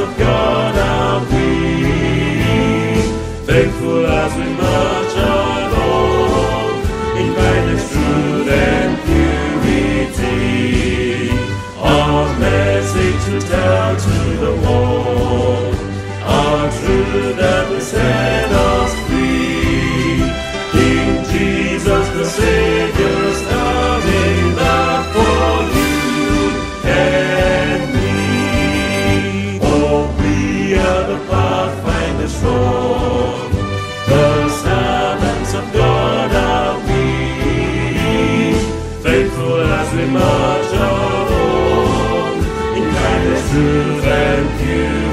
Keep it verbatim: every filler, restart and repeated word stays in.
of God are we, faithful as we march along, in kindness, truth, and purity. Our message to tell to the world, our truth that will set us free. King Jesus the Saviour is coming back for you and me. Oh, we are the Pathfinder Song, the servants of God are we, faithful as we march along, in kindness, truth, and purity.